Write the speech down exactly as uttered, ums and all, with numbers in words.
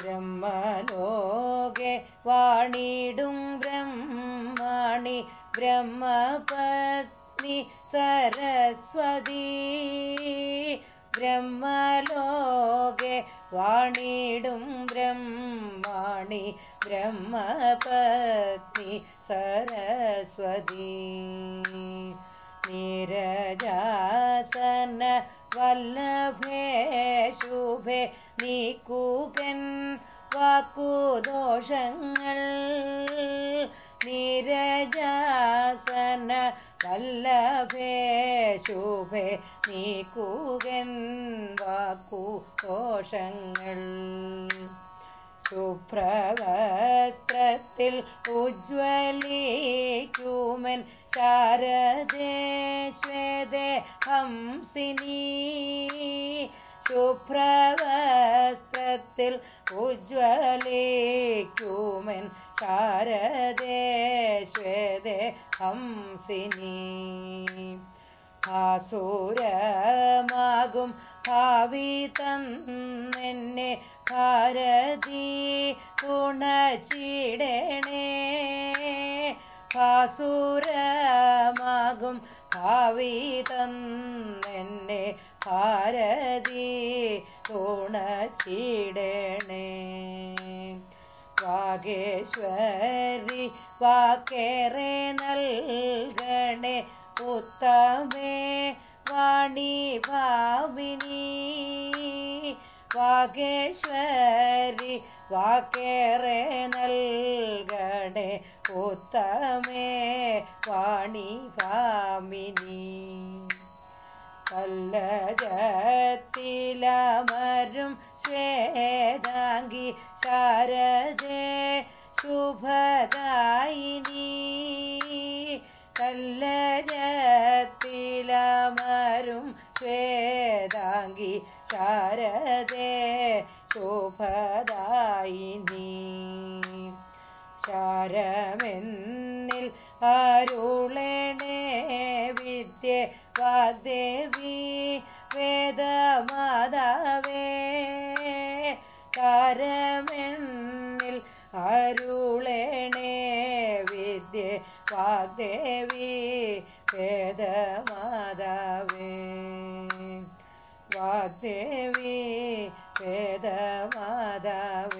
ബ്രഹ്മലോകെ വാണിടും ബ്രഹ്മണി ബ്രഹ്മപത്നി സരസ്വതി. ബ്രഹ്മലോകെ വാണിടും ബ്രഹ്മണി ബ്രഹ്മപത്നി സരസ്വതി. നീരജാസന വല്ലഭേ ശുഭേ നീക്കുകൻ വാക്കുദോഷങ്ങൾ. നീരജാസന വല്ലഭേ ശുഭേ നീക്കുകൻ വാക്കുദോഷങ്ങൾ. ശുഭ്രവസ്ത്രത്തിൽ ഉജ്ജ്വലിക്കുമൻ ശാരദേ ശ്വേതേ ഹംസിനി. ശുഭ്രവസ്ത്രത്തിൽ ഉജ്ജ്വലിക്കുമൻ ശാരദേ ശ്വേതേ ഹംസിനി. ആസുരമാകും ഭാവി തന്നെന്നെ ഭാരതി തുണച്ചിടണേ. ആസുരമാകും ഭാവി തന്നെന്നെ ഭാരതി തുണച്ചിടണേ. വാഗേശ്വരി വാക്കേറെ നൽകണേ ഉത്തമേ വാണി ഭാവിനി. വാഗേശ്വരി വാക്കേറെ നൽകണേ ഉത്തമേ വാണി ഭാമിനി. കല്ലജത്തിലമരും ശ്വേതാംഗി ശാരദേ ശുഭദായിനി. കല്ലജത്തിലമരും ശ്വേതാംഗി ശാരദേ ശുഭദായിനി. ശാരമെന്നിൽ അരുളണേ വിദ്യേ വാഗ്ദേവി വേദമാതാവേ. ശാരമെന്നിൽ അരുളണേ വിദ്യേ വാഗ്ദേവി വേദമാതാവേ. വാഗ്ദേവി വേദമാതാവേ.